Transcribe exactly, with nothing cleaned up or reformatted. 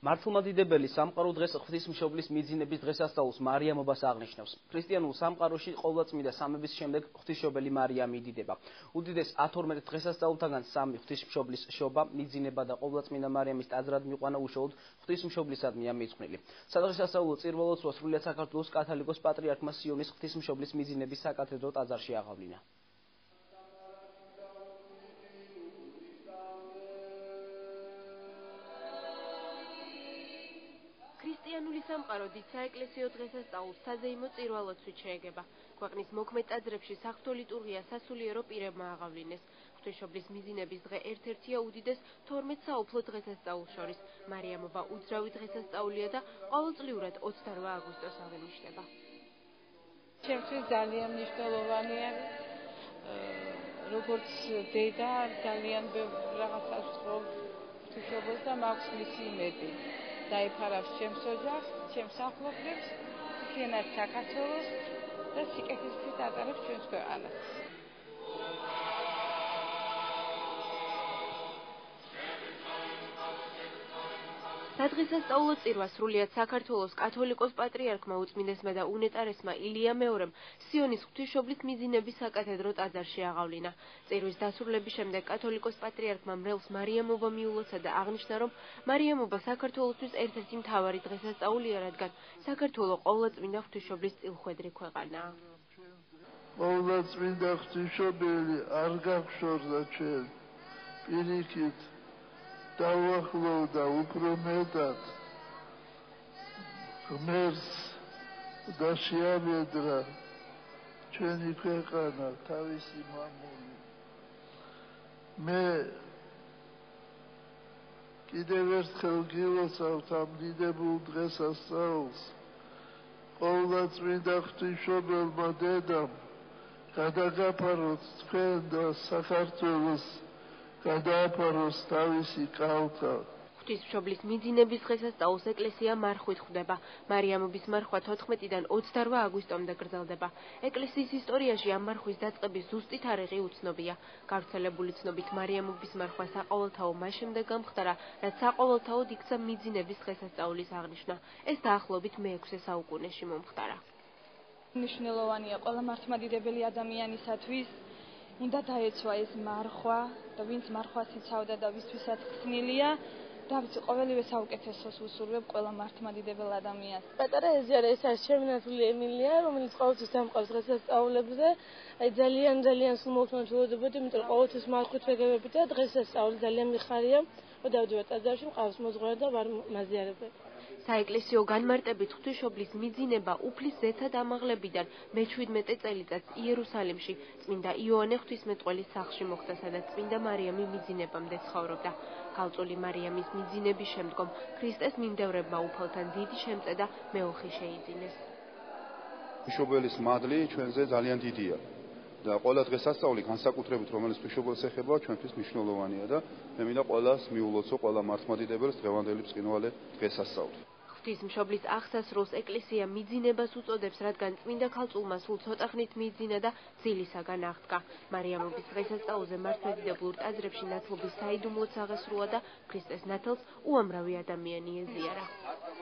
მართლმადიდებელი სამყარო დღეს ღვთისმშობლის მიძინების დღესასწაულს მარიამობას აღნიშნავს. ქრისტიანულ სამყაროში ყოვლადწმიდა სამების შემდეგ ღვთისმშობელი მარიამი იდიდება. უდიდეს ათორმეტ დღესასწაულთაგან სამი ღვთისმშობლის შობა, მიძინება და ყოვლადწმინდა მარიამის ტაძრად მიყვანა უშუალოდ ღვთისმშობლისადმია მიძღვნილი. სადღესასწაულო წირველოცვა სრულიად საქართველოს კათოლიკოს პატრიარქმა სიონის ღვთისმშობლის მიძინების საკათედრო ტაძარში აღავლინა. ქრისტიანული სამყარო დიდ საეკლესიო დღესასწაულს საზეიმო წირვალოცვით შეეგება. ქვეყნის მოქმედ ტაძრებში საღვთო ლიტურგია სასულიერო პირებმა აღავლინეს. ღვთისმშობლის მიძინების დღე ერთ-ერთია უდიდეს თორმეტ საუფლო დღესასწაულს შორის. მარიამობა უძრავი დღესასწაულია და ყოველწლიურად ოცდარვა აგვისტოს აღინიშნება. ჩემთვის ძალიან მნიშვნელოვანია, როგორც დედა ძალიან ბევრ რაღაცას ვთხოვ ღვთისმშობელს და მაქვს მისი იმედი. დაიფარავს ჩემს ოჯახს, ჩემს ახლობლებს, მთლიანად საქართველოს და სიკეთისით ატარებს ჩვენს ქვეყანას. სადღესასწაულო წირვა სრულიად საქართველოს კათოლიკოს პატრიარქმა უწმინდესმა და უნეტარესმა ილია მეორემ სიონის ღვთისმშობლის მიძინების საკათედრო ტაძარში აღავლინა. წირვის დასრულების შემდეგ კათოლიკოს პატრიარქმა მრევლს მარიამობა მიულოცა და აღნიშნა, რომ მარიამობა საქართველოსთვის ერთ-ერთი მთავარი დღესასწაულია, რადგან საქართველო ყოვლადწმინდა ღვთისმშობლის წილხვედრი ქვეყანაა. ყოვლადწმინდა ღვთისმშობელი არ გახსოვდა ჩვენ პირიქით დავახლოვდა უფრო მეტად ღმერთს და შეავედრა ჩვენი ქვეყანა თავისი მამული. მე კიდევ ერთხელ გილოცავთ ამ დიდებულ დღესასწაულს ყოვლადწმინდა ღვთისმშობელმა დედამ გადაგაფაროთ თქვენ და საქართველოს გადააფაროს თავისი კალთა. ღვთისმშობლის მიძინების დღესასწაულს ეკლესია მარხვით ხვდება. მარიამობის მარხვა თოთხმეტიდან ოცდარვა აგვისტომდე გრძელდება. ეკლესიის ისტორიაში ამ მარხვის დაწყების ზუსტი თარიღი უცნობია. გავრცელებული ცნობით მარიამობის მარხვა საყოველთაო მას შემდეგ გამხდარა, რაც საყოველთაოდ იქცა მიძინების დღესასწაულის აღნიშვნა. ეს დაახლოებით მეექვსე საუკუნეში მომხდარა. მნიშვნელოვანია ყველა მართლმადიდებელი ადამიანისათვის. უნდა დაეცვა ეს მარხვა და ვინც მარხვას იცავდა და ვისთვისაც ხსნილია და ვიცი ყოველივე საუკეთესოს ვუსურვებ ყველა მართლმადიდებელ ადამიანს. პატარა ეზიარა, ეს არის ჩემი ნათული ემილია, რომელიც ყოველთვის დამყავს დღესასწაულებზე. აი ძალიან ძალიან სულმოქმედ ველოდებოდი, იმიტომ რომ ყოველთვის მარხვით ვეგებები და დღესასწაული ძალიან მიხარია. დავდივარ ტაძარში, მყავს მოძღვარი და ვარ მაზიარებელი. საეკლესიო განმარტებით ღვთისმშობლის მიძინება უფლის ზეცად ამაღლებიდან მეჩვიდმეტე წელიწადს იერუსალიმში წმინდა იოანე ღვთისმეტყველის სახლში მოხდა, სადაც წმინდა მარიამი მიძინებამდე ცხოვრობდა. ქალწული მარიამის მიძინების შემდგომ ქრისტეს მიმდევრებმა უფალთან დიდი შემწე და მეოხი შეიძინეს. ღვთისმშობლის მადლი ჩვენზე ძალიან დიდია და ყველა დღესასწაული განსაკუთრებით რომელიც ღვთისმშობელს ეხება ჩვენთვის მნიშვნელოვანია და მე მინდა ყველას მიულოცო ყველა მართლმადიდებელს დღევანდელი ბრწყინვალე დღესასწაული. ღვთისმშობლის აღსასრულს ეკლესია მიძინებას უწოდებს, რადგან წმინდა ქალწულმა სულ ცოტა ხნით მიძინა და ძილისაგან აღდგა. მარიამობის დღესასწაულზე მართლმადიდებლურ ტაძრებში ნათლობის საიდუმლოც აღესრულა და ქრისტეს ნათელს უამრავი ადამიანი ეზიარა.